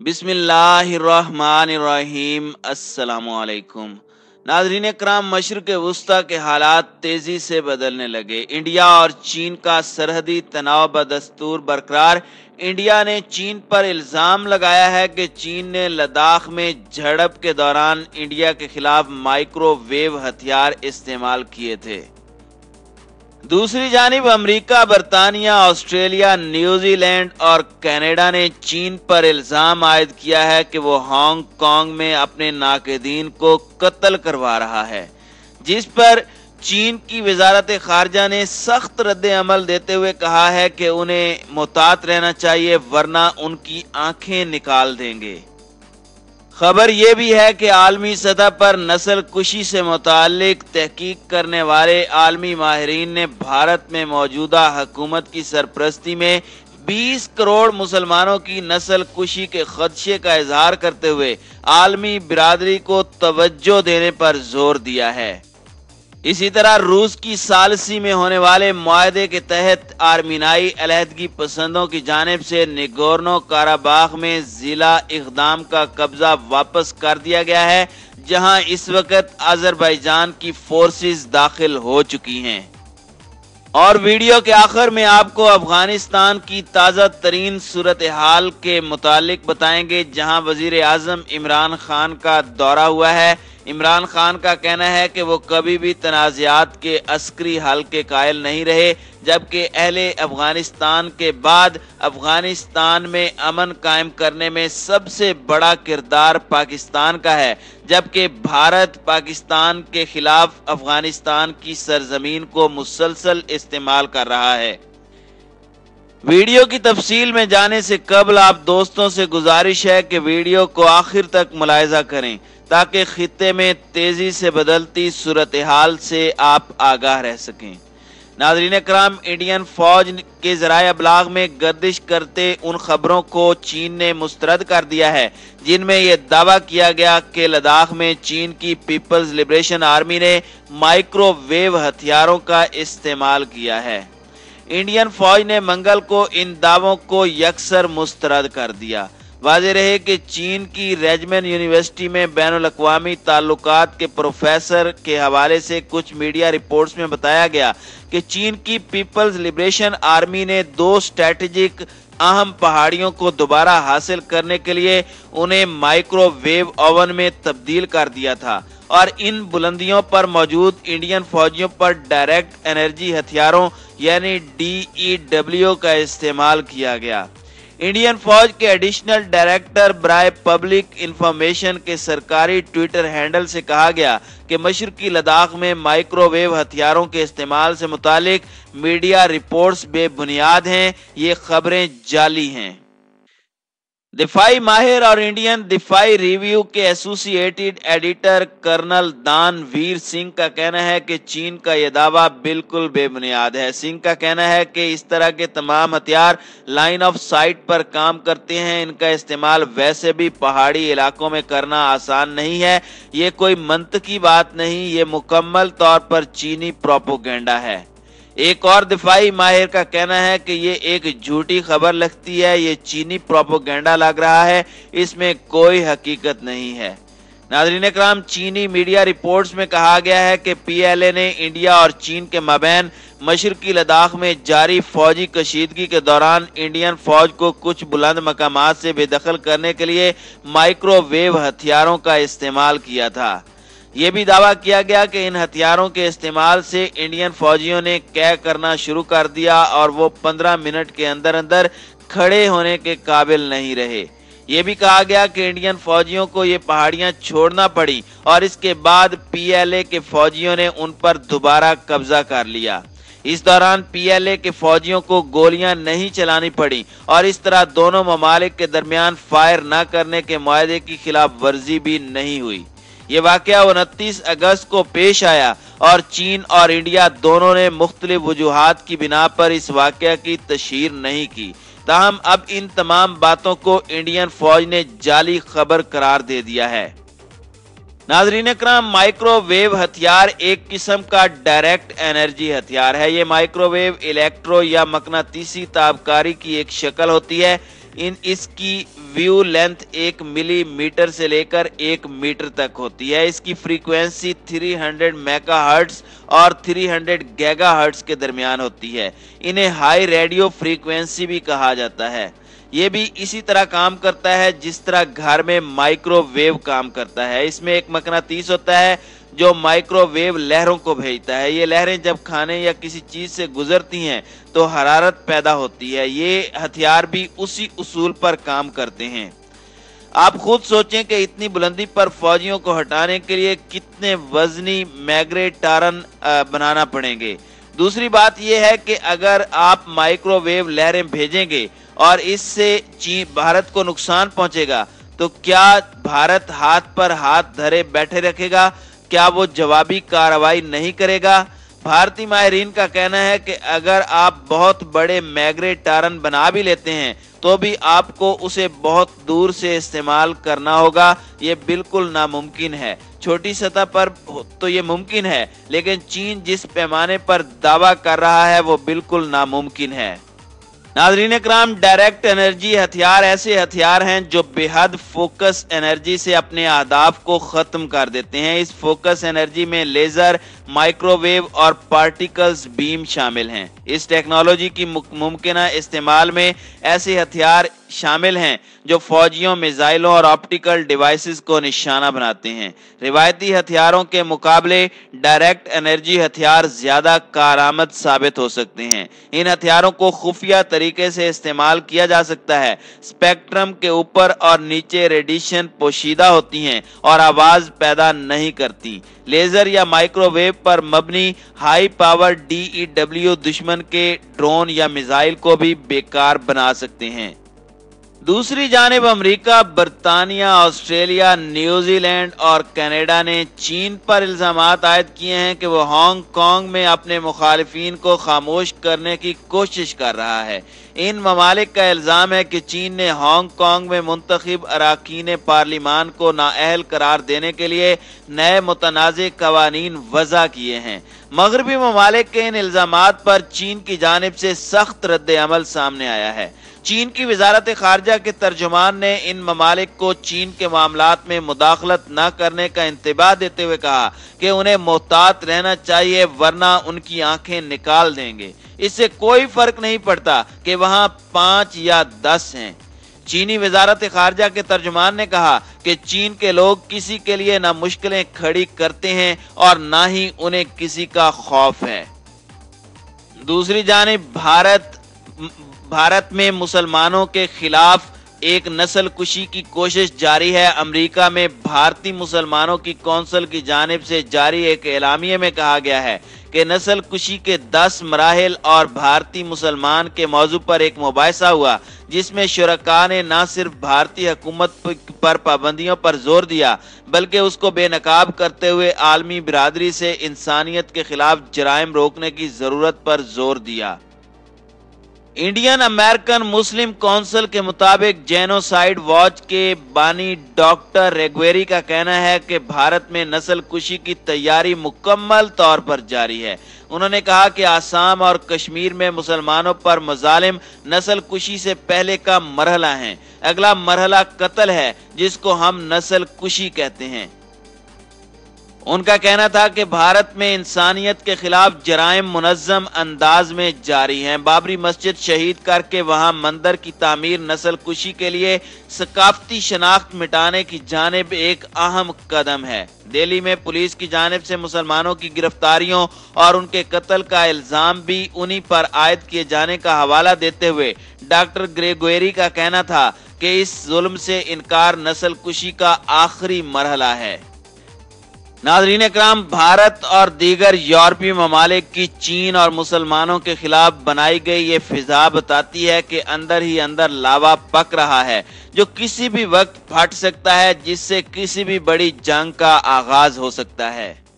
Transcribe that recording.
बिस्मिल्लाहिर्रहमानिर्रहीम। अस्सलामुअलैकुम नाज़रीन इकराम, मशरिक़ वुस्ता के हालात तेज़ी से बदलने लगे। इंडिया और चीन का सरहदी तनाव बदस्तूर बरकरार। इंडिया ने चीन पर इल्ज़ाम लगाया है कि चीन ने लद्दाख में झड़प के दौरान इंडिया के खिलाफ माइक्रोवेव हथियार इस्तेमाल किए थे। दूसरी जानिब अमेरिका, बरतानिया, ऑस्ट्रेलिया, न्यूजीलैंड और कनाडा ने चीन पर इल्जाम आयद किया है कि वो हांगकांग में अपने नाक़दीन को कत्ल करवा रहा है, जिस पर चीन की वजारत खारजा ने सख्त रद्द अमल देते हुए कहा है कि उन्हें मुहतात रहना चाहिए वरना उनकी आंखें निकाल देंगे। खबर यह भी है कि आलमी सतह पर नस्ल कुशी से मुताल्लिक तहकीक करने वाले आलमी माहिरीन ने भारत में मौजूदा हुकूमत की सरपरस्ती में 20 करोड़ मुसलमानों की नस्ल कुशी के खदशे का इजहार करते हुए आलमी बिरादरी को तवज्जो देने पर जोर दिया है। इसी तरह रूस की सालसी में होने वाले मुआहदे के तहत आर्मीनाई अलहदगी पसंदों की जानिब से निगोर्नो काराबाख में जिला इक़दाम का कब्जा वापस कर दिया गया है, जहां इस वक्त अजरबैजान की फोर्सेस दाखिल हो चुकी हैं। और वीडियो के आखिर में आपको अफगानिस्तान की ताज़ा तरीन सूरत हाल के मुतालिक बताएंगे, जहां वजीर आज़म इमरान खान का दौरा हुआ है। इमरान खान का कहना है कि वो कभी भी तनाज़ात के अस्करी हल के कायल नहीं रहे, जबकि अहले अफगानिस्तान के बाद अफगानिस्तान में अमन कायम करने में सबसे बड़ा किरदार पाकिस्तान का है, जबकि भारत पाकिस्तान के खिलाफ अफगानिस्तान की सरजमीन को मुसलसल इस्तेमाल कर रहा है। वीडियो की तफसील में जाने से कबल आप दोस्तों से गुजारिश है कि वीडियो को आखिर तक मुलाहिजा करें ताकि खित्ते में तेजी से बदलती सूरत हाल से आप आगाह रह सकें। नाज़रीन कराम, इंडियन फौज के ज़राए अबलाग में गर्दिश करते उन खबरों को चीन ने मुस्तरद कर दिया है जिनमें यह दावा किया गया कि लद्दाख में चीन की पीपल्स लिबरेशन आर्मी ने माइक्रोवेव हथियारों का इस्तेमाल किया है। इंडियन फौज ने मंगल को इन दावों को यकसर मुस्तरद कर दिया। वाज़ेह रहे कि चीन की रेजमन यूनिवर्सिटी में बैनुल अक़वामी ताल्लुकात के प्रोफेसर के हवाले से कुछ मीडिया रिपोर्ट्स में बताया गया कि चीन की पीपल्स लिबरेशन आर्मी ने 2 स्ट्रेटेजिक अहम पहाड़ियों को दोबारा हासिल करने के लिए उन्हें माइक्रोवेव ओवन में तब्दील कर दिया था और इन बुलंदियों पर मौजूद इंडियन फौजियों पर डायरेक्ट एनर्जी हथियारों यानी DEW का इस्तेमाल किया गया। इंडियन फौज के एडिशनल डायरेक्टर बराए पब्लिक इंफॉर्मेशन के सरकारी ट्विटर हैंडल से कहा गया कि मशरिकी लद्दाख में माइक्रोवेव हथियारों के इस्तेमाल से मुतालिक मीडिया रिपोर्ट्स बेबुनियाद हैं, ये खबरें जाली हैं। दिफाई माहिर और इंडियन दिफाई रिव्यू के associated editor colonel Danveer Singh का कहना है कि चीन का यह दावा बिल्कुल बेबुनियाद है। सिंह का कहना है कि इस तरह के तमाम हथियार लाइन ऑफ साइट पर काम करते हैं, इनका इस्तेमाल वैसे भी पहाड़ी इलाकों में करना आसान नहीं है। ये कोई मंतकी बात नहीं, ये मुकम्मल तौर पर चीनी प्रोपोगेंडा है। एक और दिफाई माहिर का कहना है कि ये एक झूठी खबर लगती है, ये चीनी प्रोपोगेंडा लग रहा है, इसमें कोई हकीकत नहीं है। नाज़रीन कराम, चीनी मीडिया रिपोर्ट्स में कहा गया है कि PLA ने इंडिया और चीन के माबैन मशरिकी लद्दाख में जारी फौजी कशीदगी के दौरान इंडियन फौज को कुछ बुलंद मकामात से बेदखल करने के लिए माइक्रोवेव हथियारों का इस्तेमाल किया था। ये भी दावा किया गया कि इन हथियारों के इस्तेमाल से इंडियन फौजियों ने कैद करना शुरू कर दिया और वो 15 मिनट के अंदर अंदर खड़े होने के काबिल नहीं रहे। ये भी कहा गया कि इंडियन फौजियों को ये पहाड़ियां छोड़ना पड़ी और इसके बाद PLA के फौजियों ने उन पर दोबारा कब्जा कर लिया। इस दौरान PLA के फौजियों को गोलियां नहीं चलानी पड़ी और इस तरह दोनों ममालिक के दरमियान फायर न करने के मुआहदे की खिलाफ वर्जी भी नहीं हुई। ये वाकया 29 अगस्त को पेश आया और चीन और इंडिया दोनों ने मुख्तलिफ वजूहात की बिना पर इस वाकया की तशहीर नहीं की। ताहम अब इन तमाम बातों को इंडियन फौज ने जाली खबर करार दे दिया है। नाज़रीन कराम, माइक्रोवेव हथियार एक किस्म का डायरेक्ट एनर्जी हथियार है। ये माइक्रोवेव इलेक्ट्रो या मकनातीसी ताबकारी की एक शक्ल होती है। इसकी व्यू लेंथ 1 मिलीमीटर से लेकर 1 मीटर तक होती है। इसकी फ्रीक्वेंसी 300 मेगाहर्ट्ज और 300 गीगाहर्ट्ज के दरमियान होती है। इन्हें हाई रेडियो फ्रीक्वेंसी भी कहा जाता है। ये भी इसी तरह काम करता है जिस तरह घर में माइक्रोवेव काम करता है। इसमें एक मकनातीस होता है जो माइक्रोवेव लहरों को भेजता है। ये लहरें जब खाने या किसी चीज से गुजरती हैं तो हरारत पैदा होती है। ये हथियार भी उसी उसूल पर काम करते हैं। आप खुद सोचें कि इतनी बुलंदी पर फौजियों को हटाने के लिए कितने वजनी मैग्नेटारन बनाना पड़ेंगे। दूसरी बात यह है कि अगर आप माइक्रोवेव लहरें भेजेंगे और इससे भारत को नुकसान पहुंचेगा तो क्या भारत हाथ पर हाथ धरे बैठे रखेगा? क्या वो जवाबी कार्रवाई नहीं करेगा? भारतीय माहिरीन का कहना है कि अगर आप बहुत बड़े मैग्नेटारन बना भी लेते हैं तो भी आपको उसे बहुत दूर से इस्तेमाल करना होगा। ये बिल्कुल नामुमकिन है। छोटी सतह पर तो ये मुमकिन है, लेकिन चीन जिस पैमाने पर दावा कर रहा है वो बिल्कुल नामुमकिन है। नाज़रीन इकराम, डायरेक्ट एनर्जी हथियार ऐसे हथियार हैं जो बेहद फोकस एनर्जी से अपने अहदाफ को ख़त्म कर देते हैं। इस फोकस एनर्जी में लेज़र, माइक्रोवेव और पार्टिकल्स बीम शामिल हैं। इस टेक्नोलॉजी की मुमकिना इस्तेमाल में ऐसे हथियार शामिल हैं जो फौजियों, मिसाइलों और ऑप्टिकल डिवाइसेस को निशाना बनाते हैं। रिवायती हथियारों के मुकाबले डायरेक्ट एनर्जी हथियार ज्यादा कारआमद साबित हो सकते हैं। इन हथियारों को खुफिया तरीके से इस्तेमाल किया जा सकता है। स्पेक्ट्रम के ऊपर और नीचे रेडिएशन पोशीदा होती हैं और आवाज पैदा नहीं करती। लेजर या माइक्रोवेव पर मबनी हाई पावर DEW दुश्मन के ड्रोन या मिसाइल को भी बेकार बना सकते हैं। दूसरी जानिब अमेरिका, बरतानिया, ऑस्ट्रेलिया, न्यूजीलैंड और कनाडा ने चीन पर इल्जामात आयद किए हैं कि वो हांगकांग में अपने मुखालिफिन को खामोश करने की कोशिश कर रहा है। इन ममालिक का इल्जाम है कि चीन ने हांगकांग में मुंतखब अरकान पार्लिमान को नाअहल करार देने के लिए नए मुतनाज़े कवानीन वज़ा किए हैं। मगरबी ममालिक के इन इल्जामात पर चीन की जानिब से सख्त रद्द अमल सामने आया है। चीन की वजारत खारजा के तर्जुमान ने इन ममालिक को चीन के मामलात में मुदाखलत न करने का इंतबाह देते हुए कहा कि उन्हें मोहतात रहना चाहिए वरना उनकी आंखें निकाल देंगे। इससे कोई फर्क नहीं पड़ता कि वहां 5 या 10 हैं। चीनी वजारत खारजा के तर्जुमान ने कहा कि चीन के लोग किसी के लिए ना मुश्किलें खड़ी करते हैं और ना ही उन्हें किसी का खौफ है। दूसरी जानिब भारत में मुसलमानों के खिलाफ एक नस्ल कुशी की कोशिश जारी है। अमेरिका में भारतीय मुसलमानों की कौंसिल की जानिब से जारी एक एलामिये में कहा गया है कि नस्ल कुशी के 10 मराहिल और भारतीय मुसलमान के मौजू पर एक मुबाहिसा हुआ, जिसमें शुरका ने न सिर्फ भारतीय हुकूमत पर पाबंदियों पर जोर दिया बल्कि उसको बेनकाब करते हुए आलमी बिरादरी से इंसानियत के खिलाफ जराइम रोकने की जरूरत पर जोर दिया। इंडियन अमेरिकन मुस्लिम काउंसिल के मुताबिक जेनोसाइड वॉच के बानी डॉक्टर रेगवेरी का कहना है कि भारत में नस्ल कुशी की तैयारी मुकम्मल तौर पर जारी है। उन्होंने कहा कि आसाम और कश्मीर में मुसलमानों पर मजालिम नस्ल कुशी से पहले का मरहला है। अगला मरहला कत्ल है जिसको हम नस्ल कुशी कहते हैं। उनका कहना था कि भारत में इंसानियत के खिलाफ जराइम मुनज़्ज़म अंदाज में जारी हैं। बाबरी मस्जिद शहीद करके वहां मंदिर की तामीर नस्ल कुशी के लिए सकाफती शनाख्त मिटाने की जानिब एक अहम कदम है। दिल्ली में पुलिस की जानिब से मुसलमानों की गिरफ्तारियों और उनके कत्ल का इल्जाम भी उन्हीं पर आयद किए जाने का हवाला देते हुए डॉक्टर ग्रेगोरी का कहना था कि इस जुल्म से इनकार नस्ल कुशी का आखिरी मरहला है। नाज़रीन इकराम, भारत और दीगर यूरोपीय ममालिक की चीन और मुसलमानों के खिलाफ बनाई गई ये फिजा बताती है कि अंदर ही अंदर लावा पक रहा है जो किसी भी वक्त फट सकता है, जिससे किसी भी बड़ी जंग का आगाज हो सकता है।